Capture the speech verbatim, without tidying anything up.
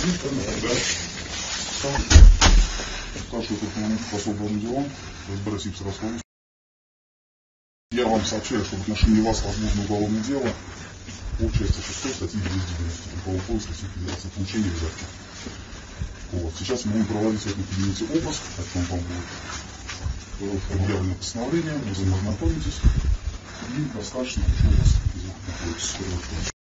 Старший оперативный посол по делам, Борисов Саратович. Я вам сообщаю, что в отношении вас возможно уголовное дело по части шестой статьи двести девяносто Трудового кодекса Российской Федерации получения взятки. Вот. Сейчас мы будем проводить в этом кабинете обыск, о чем вам будет объявлено постановление, вы за ним ознакомитесь и достаточно, что у вас находится.